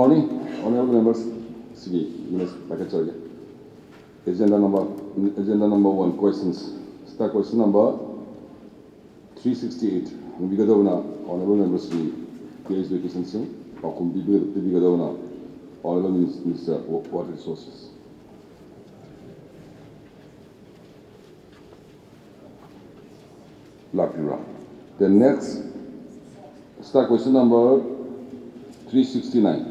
morning, honorable members. Agenda number 1 questions. Start question number 368. Honorable members, KS Vacation Singh, Honorable Minister of Water Resources. The next, start question number 369.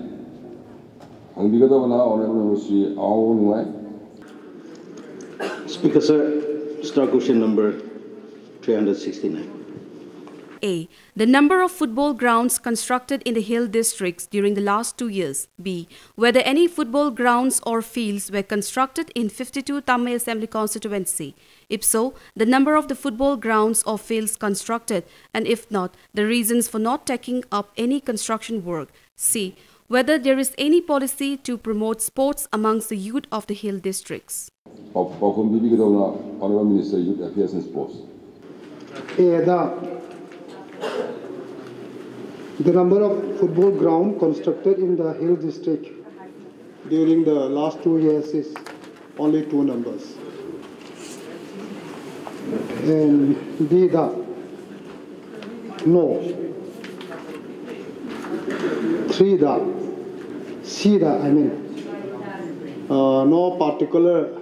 Honorable Minister, Speaker, sir, start question number 369. A. The number of football grounds constructed in the hill districts during the last 2 years. B. Whether any football grounds or fields were constructed in 52 Tamil Assembly constituency. If so, the number of the football grounds or fields constructed, and if not, the reasons for not taking up any construction work. C. Whether there is any policy to promote sports amongst the youth of the hill districts. Honorable Minister, Youth Affairs and Sports. The number of football grounds constructed in the hill district during the last 2 years is only 2 numbers. And B, no. 3, C, no particular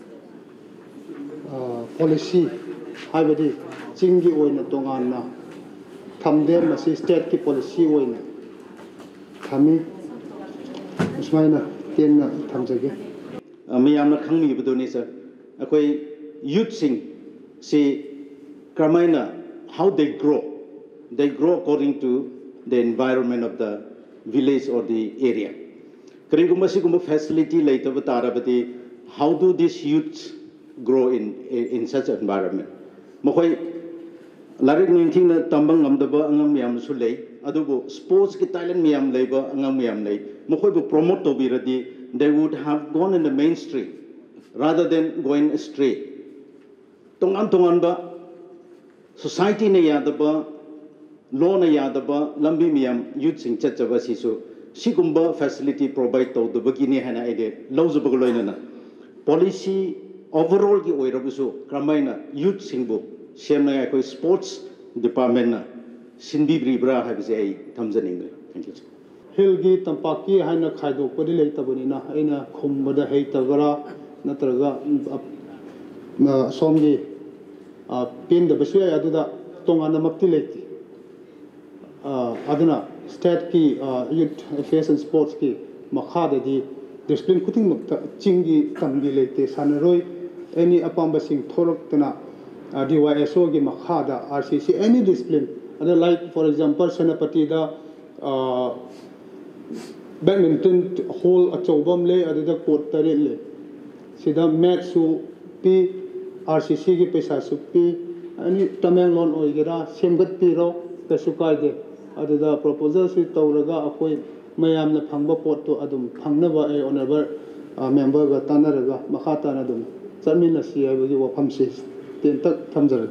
policy. Habadi chingi oina tongana thamden masi state ki policy oina thami usmaina tenna thamjage miyamna khangmi buduni sir akoi youth sing see kramaina how they grow according to the environment of the village or the area karigumba sigumba facility laitaba tarabati how do these youths grow in such an environment Mokoi Larik Ninting Tambang Amdaba Angam Yam Sulay, Adubo, sports ki talent Miam labor, Angam Yam lay, Mokoi promote to be ready, they would have gone in the mainstream rather than going astray. Tongan Tonganba, society na yadaba, law na yadaba, Lambi Miam, youth sing Chachaba Sisu, Sikumba facility provide to the Bagini Hana Ede, Laws of Bagaloina. Policy overall ki oirabusu, Kramaina, youth singbo. Shamna ko sports department na sinbi bribra habise thamjaning. Thank you. Hilgi tampaki haina khaido podi leitabani na aina khumbada heitagara natraga somgi pin da basya aduda tongana mapti leiti aduna state ki youth affairs and sports ki makhada di discipline kuting mukta chingi tamgi leite sanaroi any apamba sing thorok tana DYSO gi makhada RCC any discipline other like for example Senapati da badminton hall achobam le adida court tare le sida match su pi RCC gi pesa su pi any Tamenglon oigera semgat pi ro pesu kaide adida proposal su tawraga akoi mayam na phangba pot to adum phangnaba a honorable member ga tanaraga makhata na dum charmina si abagi wafam se Number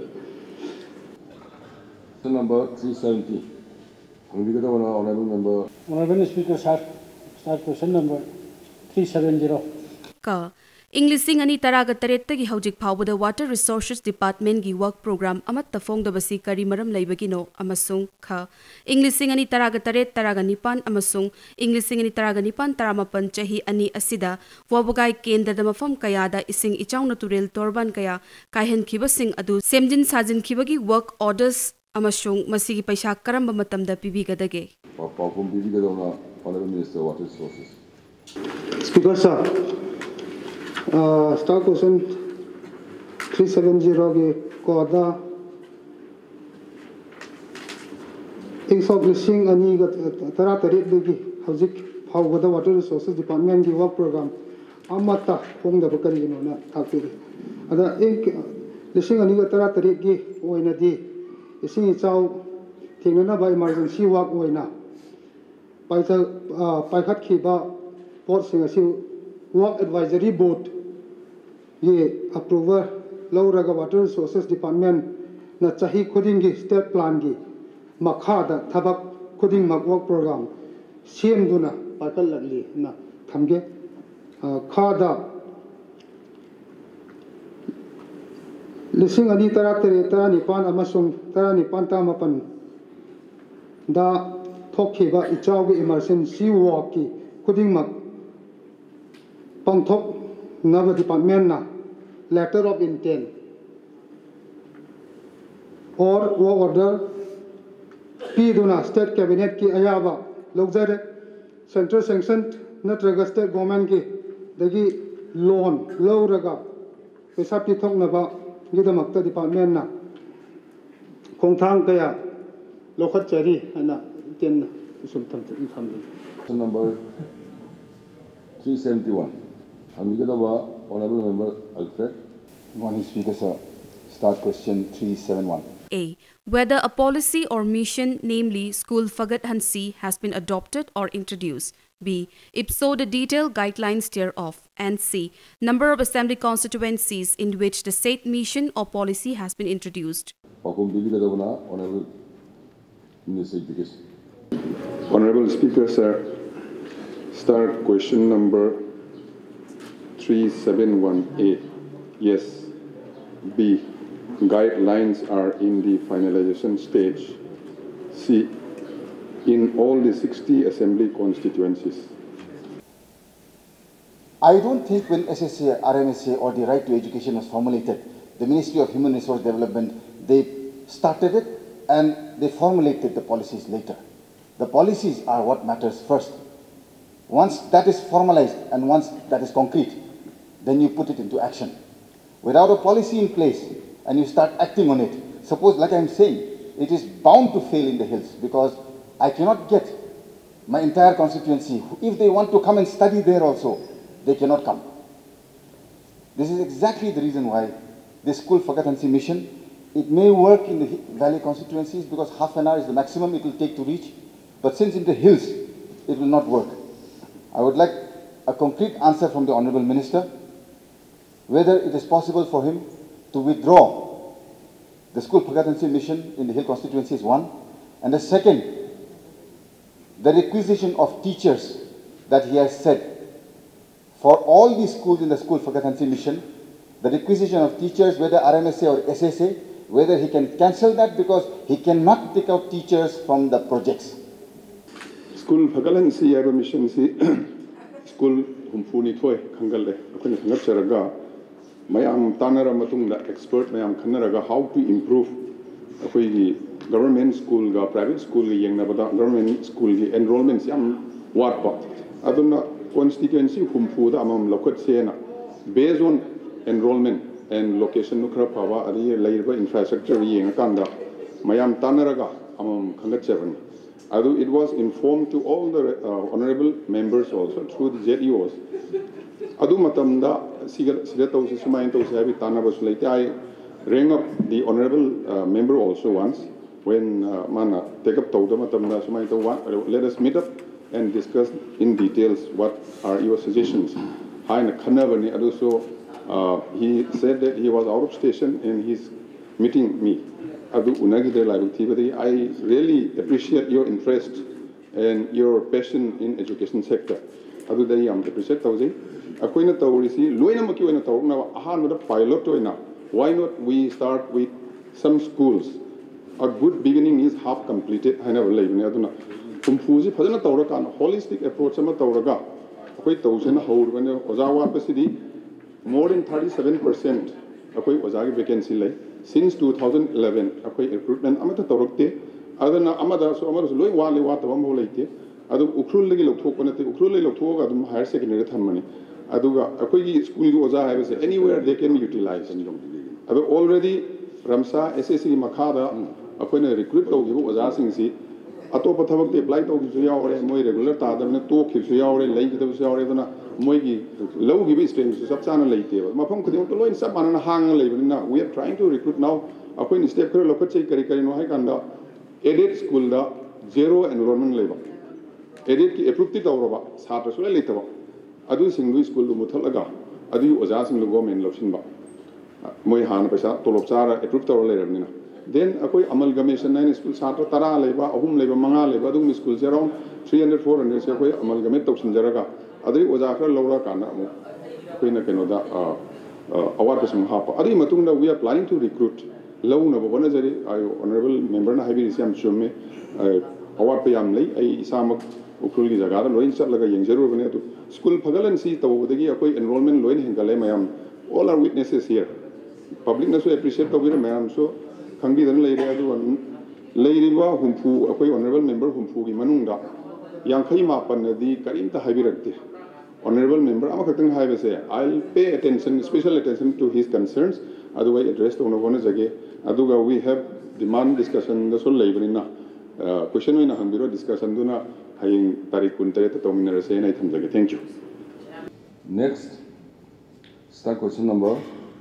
370. Honorable member. Honorable Speaker, start question number 370. Ka Englishing ani taraga tarettagi hojik phawbada Water Resources Department gi work program amatta fongdabasi kari maram leibagino amasung kha Englishing ani taraga taret taraga nipan amasung Englishing ani taraga nipan taramapan chahi ani asida wabugai kendra da mafam kayada ising ichauna turel torban kaya kaihen khibasing adu semjin sajin khibagi work orders amasung masigi paisa karamba matamda pibigadage Honorable Minister of Water Resources. Speaker sir, start question 370 ge koda Exog listing ani ga tara tarit gi hojik phawgada Water Resources Department gi work program amata phongda bakari no na thakuri ada listing ani ga tara tarit gi oina di ising chau thingnana by emergency work oina paikhat khiba port sing asi work advisory board ye approval lauraga Water Resources Department na chahi khuding gi state plan gi makha da thabak khuding mak work program sem duna पाकल लगली ना थमगे खादा लिसिंग अनि तरा तेरे तरा निपान अमसुंग तरा निपान ता मपन दा थोखिबा इचावगे इमरजेंसी वाकी खुदिंगमक पंगथोक नव डिपार्टमेंट ना letter of intent or order piduna state cabinet ki ayaba lokjare central sanctioned natraga state government ki dagi loan lawraga pesa pithok naba gidamakta department na khongthang kaya lokhat chari ana ten sum tham number 371 Hamidaba Honorable Member Alfred. Morning, Speaker, sir. Start question 371. A. Whether a policy or mission, namely School Fagat Hansi, has been adopted or introduced. B. If so, the detailed guidelines thereof. And C. Number of assembly constituencies in which the said mission or policy has been introduced. Honorable Minister of Education. Honorable Speaker, sir. Start question number 371A. Yes. B. Guidelines are in the finalization stage. C. In all the 60 assembly constituencies. I don't think when SSA, RMSA or the right to education was formulated, the Ministry of Human Resource Development, they started it and they formulated the policies later. The policies are what matters first. Once that is formalized and once that is concrete, then you put it into action. Without a policy in place and you start acting on it, suppose, like I'm saying, it is bound to fail in the hills because I cannot get my entire constituency. If they want to come and study there also, they cannot come. This is exactly the reason why this School Fagat Hansi mission, it may work in the valley constituencies because half an hour is the maximum it will take to reach, but since in the hills, it will not work. I would like a concrete answer from the Honourable Minister, whether it is possible for him to withdraw the School Fagat Hansi mission in the hill constituency is one, and the second, the requisition of teachers that he has said for all these schools in the School Fagat Hansi mission, the requisition of teachers, whether RMSA or SSA, whether he can cancel that because he cannot take out teachers from the projects. School Fagat Hansi mission school humfuni thoi khangal le akhoi khangap charaga mayam tanara matungda expert mayam khanaraga how to improve akhoi gi government school ga private school gi yengna bada government school gi enrollments yam watpa aduna constituency humfu da amam lokot sena based on enrollment and location no khara pawa adi laiba infrastructure yenga kanda mayam tanaraga amam khangat chaban. It was informed to all the honorable members also through the ZEOs. Adu matamda sigatausi sumayantausi habi tanabasulaite. I rang up the honorable member also once when mana take up tauda matamda sumayantau let us meet up and discuss in details what are your suggestions. Haina khanabani adu so he said that he was out of station and he's meeting me. I really appreciate your interest and your passion in education sector. Adu dai am appreciate tausi. Akoina taurisi loina maki oina taurna ahan pilot oina. Why not we start with some schools? A good beginning is half completed. I never leave ne aduna. Kumfuji phadana taura kan holistic approach sama tauraga. Akoi tausena hold when ozawa pasidi more than 37% akoi ozagi vacancy lai. Since 2011, akwai recruitment amata torokte, adana amada so amada loi wali wata wambo leite, adu ukrul legi lokthok konate ukrul legi lokthok adu higher secondary thamani, aduga akwai gi school gi oza hai se anywhere they can utilize. Adu already Ramsa SSC makhada akwai na recruit tau gi oza sing si, ato pathabak te apply tau gi so yaure moi regular ta adamne to khip so yaure lei gi so yaure dana moi gi low gi stream so sab chana leite mafam khudi to loin sab manana hang leibina. We are trying to recruit now akwai step kare lokot chei kari kari no hai kanda edit school da zero enrollment leiba edit ki approved ti tawroba satra so leitaba adu singlu school du muthalaga adu oja singlu government lopsin ba moi han paisa tolop chara approved tawro leirabnina then akoi amalgamation nine school satra tara leba ahum leba manga leba adum school se around 300 400 se akoi amalgamate tawsin jaraga adri oja khara lawra kana amu akoi na keno da award kasum hapa adri matung da we are planning to recruit low na bana jari honorable member na habi siam chumme award pe am lei ai isamak ukul gi jaga da loin chat laga yeng jaru bane tu school phagalan si tawdagi akoi enrollment loin hengale mayam all are witnesses here public na so appreciate tawira mayam so khangbi dan lei re adu leiriba humpu akoi honorable member humpu gi manungda yankhai ma panadi karimta habirakte honorable member amakatang haibe se I'll pay attention special attention to his concerns otherwise address to one jage aduga we have demand discussion the sol leibrina question oina hambiro discussion duna haying tarik kun tare ta tominara se nai thamjage thank you Next, start question number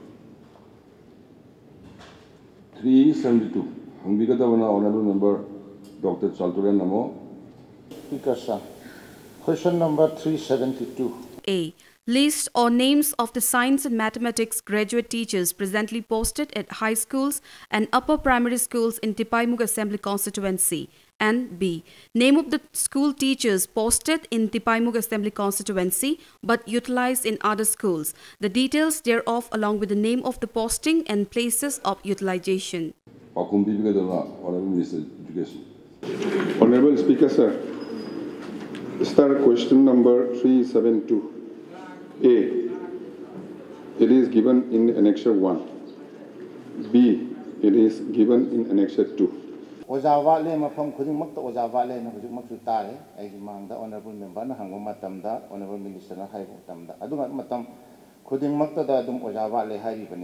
372. Hangbigadavana Honorable Member Dr. Chalturan Namo. Speaker sir, question number 372. A. List or names of the science and mathematics graduate teachers presently posted at high schools and upper primary schools in Tipaimuk Assembly constituency. And B. Name of the school teachers posted in Tipaimuk Assembly constituency but utilized in other schools. The details thereof along with the name of the posting and places of utilization. Honorable Minister of Education. Honorable Speaker sir, start question number 372. A. It is given in Annexure 1. B. It is given in Annexure 2. Ojawale mafam khuding makta ojawale na hujuk maksu tare ai mangda honorable member na hangom matamda honorable minister na haibu tamda adunga matam khuding makta da dum ojawale hari bani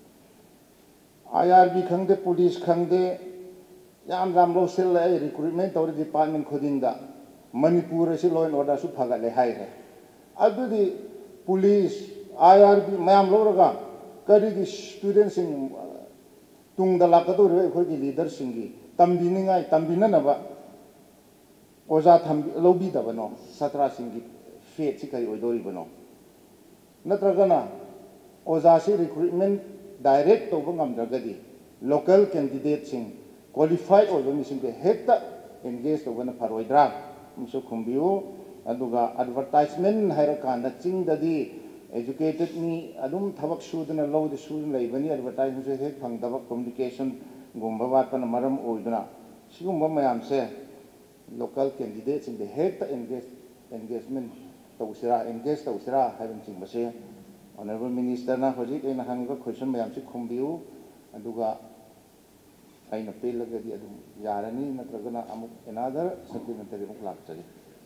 IRB khangde police khangde yam ram lo sel ai recruitment or department khuding da Manipur se law and order su phaga le hai hai adudi police IRB mayam lo raga kari gi students in tung da lakadu re khoi gi leader singi tambiningai tambinanaba oja thambi lobi dabano satra singi fet si kai oidori bano natragana oja si recruitment direct to bangam dagadi local candidate sing qualified or sing be hekta engage to bana faroidra miso khumbiu aduga advertisement haira kanda ching dadi educated ni adum thabak sudana low the sudun laibani advertisement se hek phangdaba communication gumba watana maram oiduna sigumba mayam se local candidates in the head engagement tawsira engage tawsira having ching base honorable minister na hojik ena hanga question mayam se khumbiu aduga aina pelagadi adum yarani natragana amuk another supplementary muk lakchari.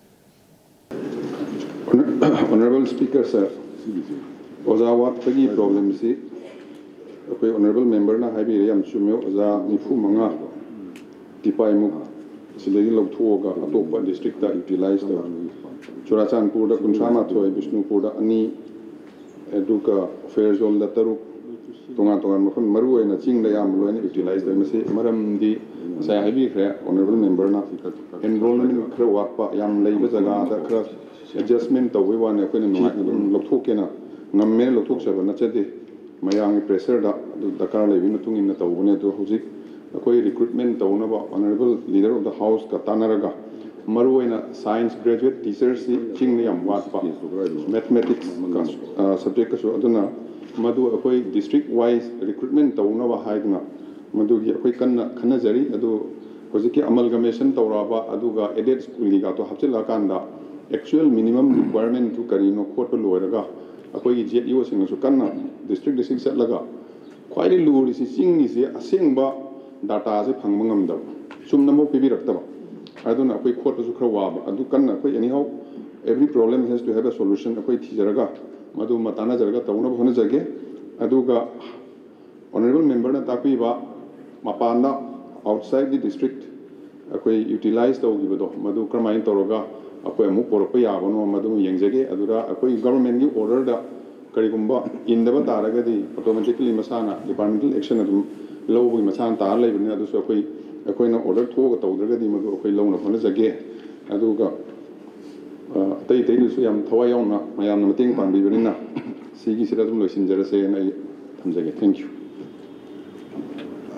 Honorable Speaker sir, Ozawat tagi problem si okay honorable member na haibi yam chumyo oza nifu manga Tipaimuk silegi lobthoga atopa district da utilize da Churachandpur da Kunsama thoi Bishnupur da ani eduka fair zone da taruk tonga tonga mafam maru ena ching da yam loine utilize da mase maram di sai haibi khre honorable member na enrollment khre wakpa yam leiba jaga da khra adjustment to we want ko ni lobthoke na ngamme lobthok saba na chade mayang pressure da dakar le bin tung in to ne to hujik koi recruitment to na ba honorable leader of the house ka tanaraga maruina science graduate teachers ching ni am wat pa mathematics subject so aduna madu koi district wise recruitment to na ba haidna madu gi koi kan khana jari adu hojiki amalgamation to ra ba aduga added school ga to hapchila kanda actual minimum requirement to karino khot loiraga akoi JEO sing su kanna district set laga khwai luri si sing ni se asengba data se phangma ngamda sum namo pibi raktaba aduna akoi khot su khra wa adu kanna akoi anyhow every problem has to have a solution akoi thijaraga madu matana jaraga tauna bhona jage aduga honorable member na tapi ba mapanda outside the district akoi utilize to gibodo madu kramain toroga akoi amu porpa yabano madu yengjage adura akoi government gi order da karigumba indaba taragadi automatically masana departmental action adum lowgi masana tar leibni adu so akoi na order thoga tawdragadi madu akoi lowna phona jage aduga tai tai su yam thawai yauna mayam na mating pan bibina sigi sira dum loisin jara se na thamjage thank you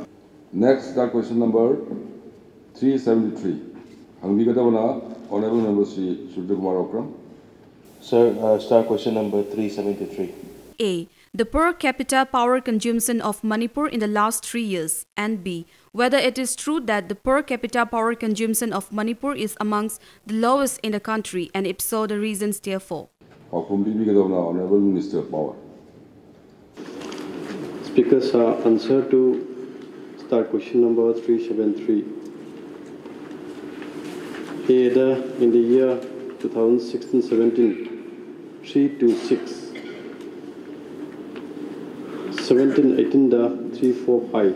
Next, start question number 373. Hangbigadavana, Honorable Member Sri Surya Kumar Okram. Sir, start question number 373. A. The per capita power consumption of Manipur in the last 3 years. And B. Whether it is true that the per capita power consumption of Manipur is amongst the lowest in the country, and if so, the reasons therefore. Honorable Minister of Power. Speaker's answer to start question number 373. Here in the year 2016-17, 326. 17-18 345.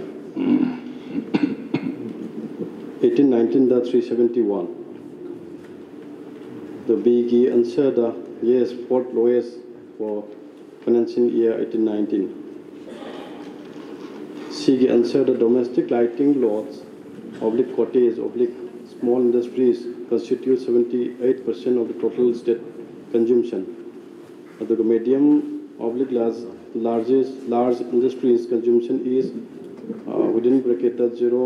18-19 371. The big answer yes, fourth lowest for financing year 18-19. C answer the domestic lighting lots, oblique cottage, oblique small industries constitute 78% of the total state consumption. The medium oblique large industries consumption is within bracket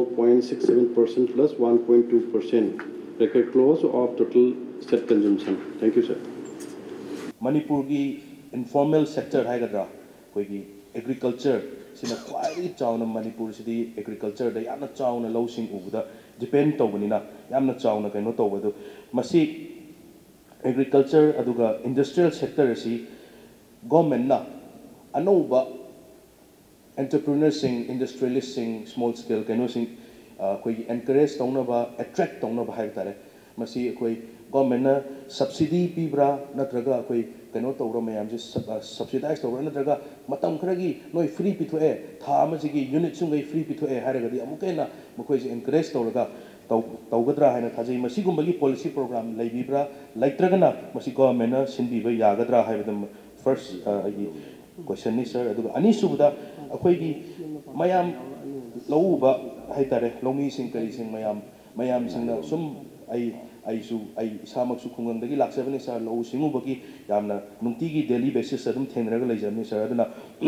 0.67% plus 1.2%, bracket close of total state consumption. Thank you, sir. Manipur ki informal sector haigadra, koi agriculture sina kwai chauna Manipur sidi agriculture da yamna chauna low sing ubuda depend tawbanina yamna chauna kaino tawbadu masi agriculture aduga industrial sector si government na anouba entrepreneurs sing industrialists sing small scale kaino sing koi encourage tawnaba attract tawnaba haitare masi koi government na subsidy pibra natraga koi kaino tawra mayam je subsidize tawra natraga matam kharagi noi free pithoe tha amajigi unit sungai free pithoe haragadi amukena mokoi je encourage tawraga tawgadra haina thajai masi gumbagi policy program laibibra laitragana masi government na sinbiba yagadra haibadam first question ni sir aduga ani subuda akoigi mayam lauba haitare lomi sing kari sing mayam singna sum ai isamak su khungam dagi laksabani sir lau singu bagi yamna nungtigi daily basis adum thengraga leijamni sir aduna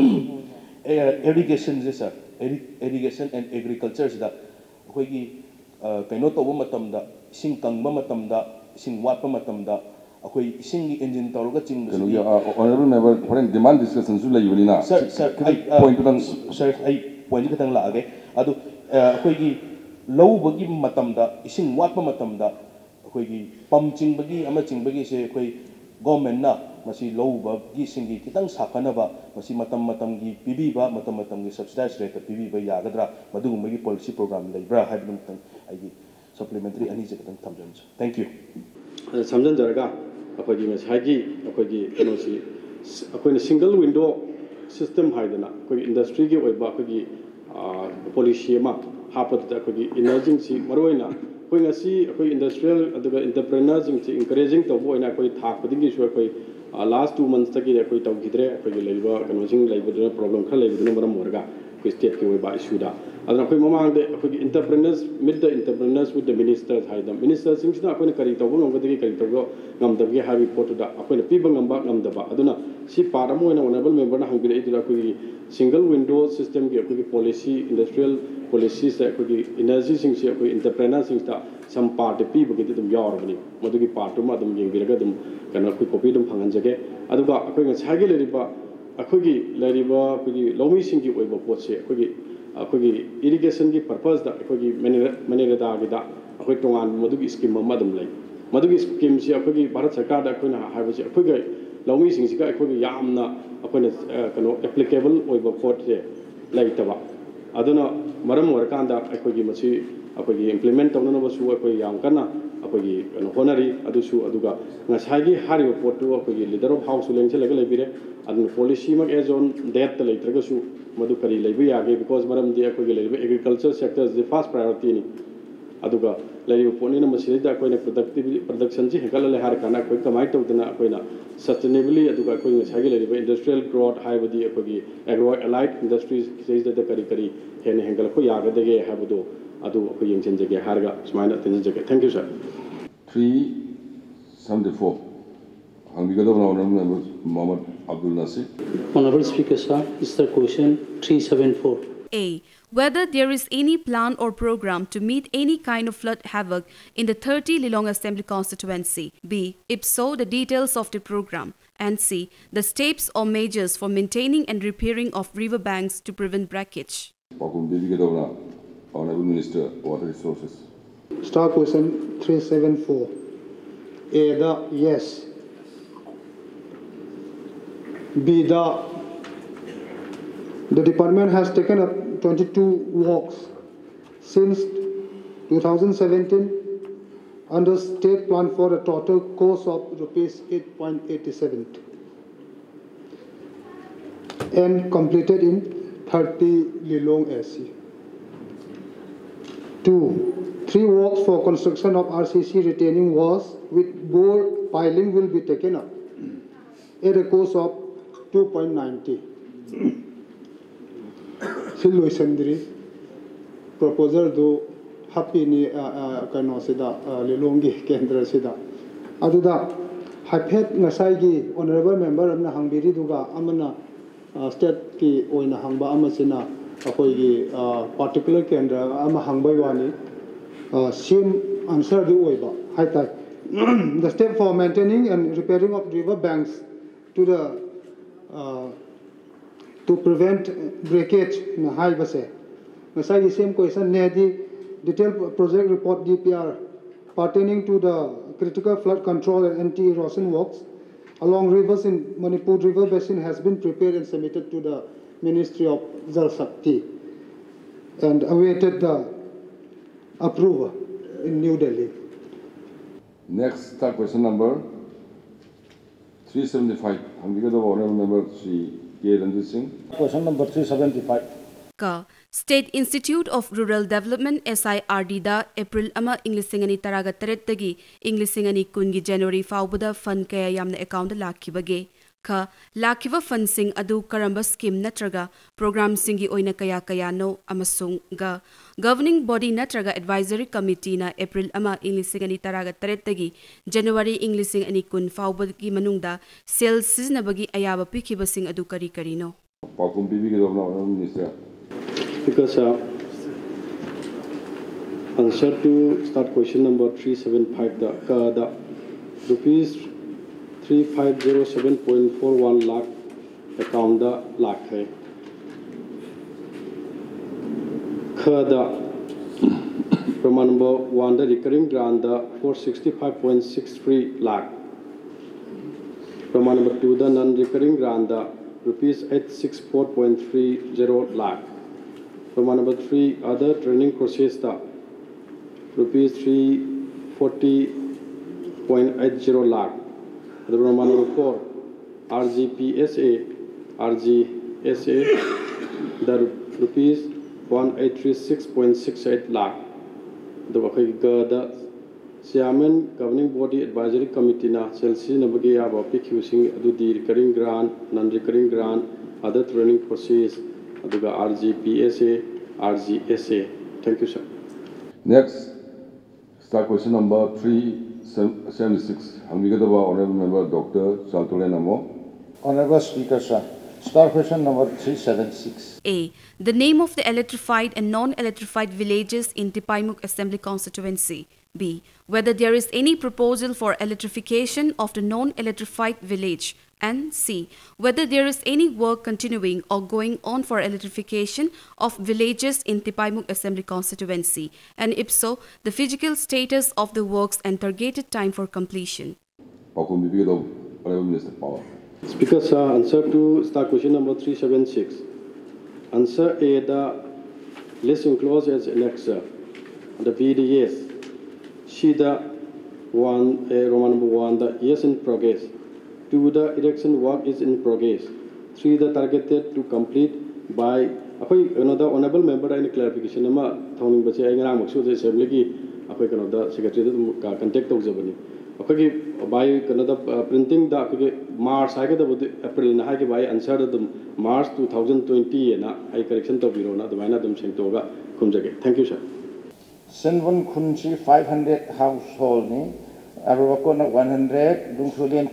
irrigation je sir irrigation and agriculture sida akoigi kaino toba matamda sing kangba matamda sing watpa matamda akoi ising engine tawraga ching Honorable Member, foreign demand discussion su laibani sir point sir point katang la age adu akoi gi low bagi matamda ising watpa matamda akoi gi pam ching bagi ama ching bagi se akoi government na masi low bagi singi kitang sakana ba masi matam gi pibi ba matam gi subsidize rate pibi ba yagadra madu magi policy program laibra haibum tang ai supplementary ani je katang thamjan. Thank you. Samjan jaraga akogi ngasagi akogi kanosi akoina single window system haidana akogi industry gi oiba akogi policy ma hapata akogi emergency maroina akoi ngasi akoi industrial aduga entrepreneurs ji encouraging to boina akoi thak padingi su akoi last 2 months taki akoi taw gidre akogi leiba kanosing leiba problem kha leiba maram morga akoi state ki oiba issue da adana akoi mamang de akoi entrepreneurs meet the entrepreneurs with the ministers haidam ministers sing sina akoi kari taw ngam gadagi kari taw ngam dabgi habi photo da akoi piba ngamba ngam daba aduna si paramo ina honorable member na hangire idura akoi single window system ki akoi policy industrial policies akoi energy sing si akoi entrepreneurs sing ta some part piba ki dum yawarni madugi part ma dum yengbiraga dum kana akoi copy dum phanganjage aduga akoi ngasagi leriba akoi leriba akoi lomi sing ki oiba potse akoi irrigation ki purpose da akoi manirada gi da akoi tongan madugi scheme ma dum lai madugi scheme si akoi bharat sarkar da akoi na haibasi akoi lomi sing si ka akoi yamna akoi kano applicable oiba pot je laitaba aduna maram warkanda akoi masi akoi implement tawna basu akoi yam kana akoi honari adusu aduga ngasagi hariba potu akoi leader of house lengse laga lebire adun policy mak as on that laitraga su madu kari leibi yage because maram di akoi leibi agriculture sector is the first priority ni aduga leibi poni na masida akoi na production ji hekala le har kana akoi kamai tawdana akoi na sustainably aduga akoi ngasagi leibi industrial growth haibadi akoi agro allied industries says that kari hen hengal ko yagadege haibado adu akoi yengchenjage harga smaina tenjage. Thank you, sir. 374. Honorable Member Mohammed Abdul Nasir. Honorable Speaker, sir, is the question 374. A. whether there is any plan or program to meet any kind of flood havoc in the 30 Lilong Assembly constituency. B. If so, the details of the program. And C. The steps or measures for maintaining and repairing of river banks to prevent breakage. Honorable Minister, Water Resources. Star question 374. A, the yes. B, the department has taken up 22 walks since 2017 under state plan for a total cost of rupees 8.87 and completed in 30 Lilong SC. 2. 3 walks for construction of RCC retaining walls with bore piling will be taken up at a cost of 2.90. Silui Sandri proposal do happy ni kano sida Lilongi Kendra sida. Aduda Hapet Nasai honorable member amna hangbiri duga amana state ki oina hangba amasina akoigi particular kendra ama hangbai wani same answer du oiba haitai the step for maintaining and repairing of river banks to the to prevent breakage na hai base ngasai same question ne di detailed project report DPR pertaining to the critical flood control and anti-erosion works along rivers in Manipur river basin has been prepared and submitted to the Ministry of Jal Shakti and awaited the approval in New Delhi. Next, question number 375. Honorable Member Sri K. Ranjit Singh. Question number 375. Ka State Institute of Rural Development SIRD da April ama Inglisingani taraga tarettagi Inglisingani kungi January faubada fund kaya yamna account lakibage. Ka lakiva fund sing adu karamba scheme natraga program singi oina kaya no amasung ga governing body natraga advisory committee na April ama Inglisingani taraga tarettagi January Inglisingani kun faubagi manungda sales siznabagi ayaba pikiba sing adu kari no. Pakum Bibi Honorable Minister. Because answer to start question number 375 the rupees 3507.41 lakh account the lakh hai the Roman number 1 the recurring grant the 465.63 lakh Roman number 2 the non-recurring grant the rupees 864.30 lakh Roman number 3 other training courses the rupees 340.80 lakh. The Roman number 4 RGPSA the rupees 1836.68 lakh. The Chairman Governing Body Advisory Committee na Chelsea Nabagi Aba PQC the recurring grant, non-recurring grant, other training courses. Aduga RGPSA, RGSA. Thank you, sir. Next, start question number 376. Honorable Member Dr. Santule Namo. Honorable Speaker, sir. Start question number 376. A. The name of the electrified and non-electrified villages in Tipaimuk Assembly constituency. B. Whether there is any proposal for electrification of the non-electrified village. And C. Whether there is any work continuing or going on for electrification of villages in Tipaimuk Assembly constituency. And if so, the physical status of the works and targeted time for completion. Speaker, sir, answer to start question number 376. Answer A, the list enclosed as annexer. The VDS. C, the one, Roman number 1, the yes in progress. 2, the erection work is in progress. 3, the targeted to complete by another honorable member in clarification. Thawning bache ay ngarang maksu the assembly ki the secretary contact tawjabani. By another printing the March April na by answer the March 2020 na I correction to biro na the mana dum sengtoga kumjage. Thank you, sir. Senvon Kunchi 500 household ni Arwakona 100, Dungsulian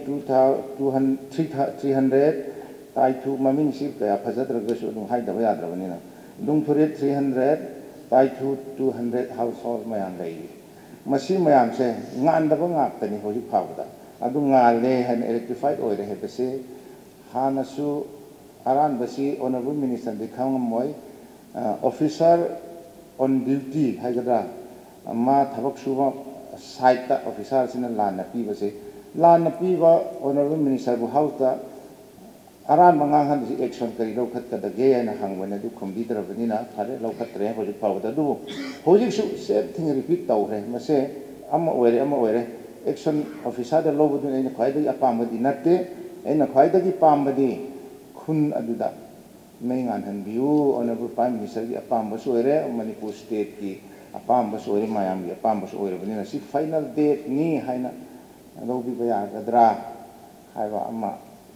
300, Tai to Maming ship, the Pazatragus, Haida Vadravanina. Dungpurit 300, Paichu 200 household mayam lay. Masi mayam say, Ngan the Bangak, the Nihoji powder. Adunga lay and electrified oil, Hebese, Hanasu, Aran Basi, Honorable Minister, the Kangamoy, officer on duty, Hagadra, Ma Tabaksuva, site officers in the land of Piva. Lana Piva, Honorable Minister, Buhauta, Aran Mangahan action kari lokat kada gay and hang when I do computer of Nina, Pare lokat for the power to do. Hoji should say thing repeat tauhe, Mase, Ama action officer the low in a quite a palmadi nate, and a quite a palmadi, Kun Aduda, Mangan and View, Honorable Prime Minister, a Pambasore, Manipur State, a Pambasore, Miami, a Pambasore, Venina, final date, ni Haina, and Lobi Gadra, Haiva Ama.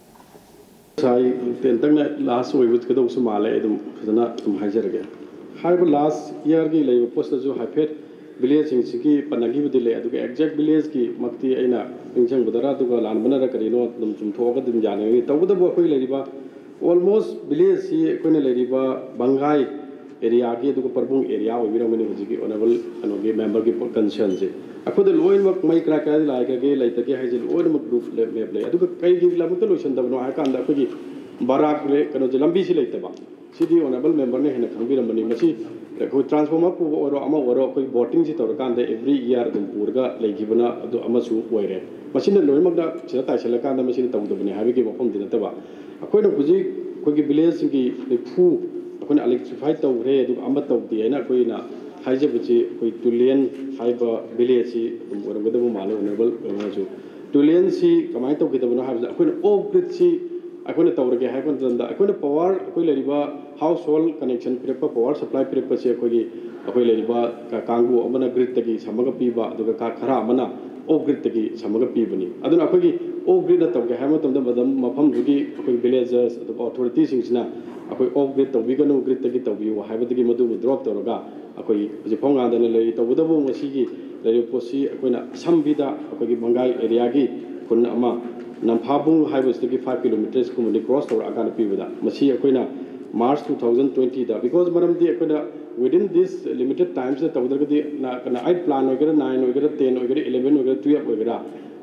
Sai tentang last week with kadang sumale edum kadana hajar again. However, last year ki lai post jo hypet village in siki panagi budile adu exact village ki makti aina ingchang budara adu lan banara karino dum chum thoga dum jane tawda bo koi leriba almost village si koine leriba bangai area ki adu parbung area oibira mani hujiki honorable anoge member ki concern je akode loin work mai kra ka la ka ge lai ta ke hajil loin mak group map lai adu kai gi la mukta lotion dabno ha kan da ko gi barak le kano je lambi si lai ta ba sidi honorable member ne hena khangbi ramani masi ko transformer pu oro ama oro ko voting si tor kan da every year dum purga lai gi bana adu ama su oire masi ne loin mak da sila ta sila kan da masi ta du bani ha bi gi bofom din ta ba akoi no buji ko gi village gi pu akoi electrify ta ure adu ama ta di na koi na haije buji koi tulian haiba village si orang gada malu honorable maju tulian si kamai tau kita bina haja aku off grid si aku tahu lagi hai kan tanda aku power aku leriba household connection prepa power supply prepa si aku leriba kanggu amana grid tagi samaga piba aduga ka khara amana off grid tagi samaga pibani aduna aku off grid na tahu hai ma tanda badam mafam dugi aku villagers adu authorities singna aku off grid tahu biganu grid tagi tahu biu hai badagi madu drop tahu raga aku je ponga dana lei tahu badabu masigi lei posi aku na sambida aku gi bangai area gi kun ama namphabung highways to 5 kilometers kumani cross to akan pibada masi aku na March 2020 da because maram di aku na within this limited times da tahu darga di na kana 8 plan ogera 9 ogera 10 ogera 11 ogera 12 ogera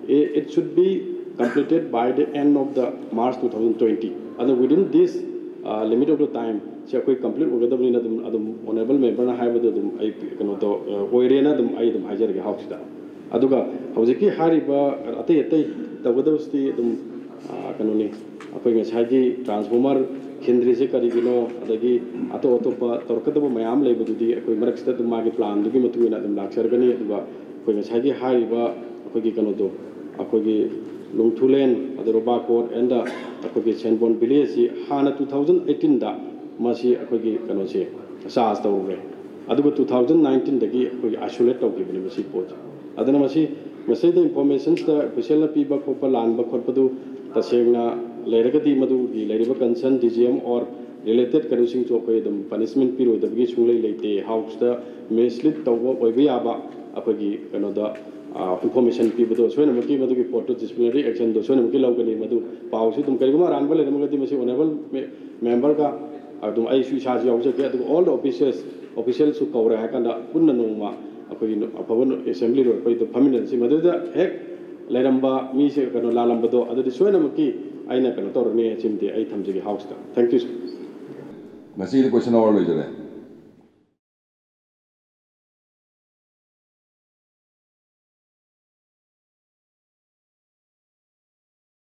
it should be completed by the end of the March 2020 and within this limit of the time si aku complete ogada bani na adum honorable member na haibada dum ai kano to oirena dum ai dum hajar ge house da aduga hojiki hariba atai tawada usti dum kano ni aku ngai gi transformer kendri se karigino adagi ato pa torkada bo mayam lei bududi aku maraksta dum magi plan dugi matu ina dum laksar gani aduga aku ngai gi hariba aku gi kano to aku gi lungthulen aduroba court and aku gi chenbon village si hana 2018 da masi aku gi kano se saas tawre aduga 2019 dagi aku isolate tawgi bani masi pot adana masi the information the official piba ko palan ba khot padu tasengna leiragadi madu gi leiriba concern DGM or related kanusing cho ko dum punishment piro dabgi sunglei leite house da meslit tawbo oibi aba apagi kano da information pibado soina maki madu gi photo disciplinary action do soina maki lawgani madu pawsi tum kariguma ran bale namagadi masi honorable member ka adum ai su sa jaw je ke all the officials su kawra ha kanda punna nongma akoi apawon assembly ro koi to permanent si madu da hek leramba mi se kano lalambado adu soina maki aina kano torne chimde ai thamjigi house da thank you sir Masi the question over lojare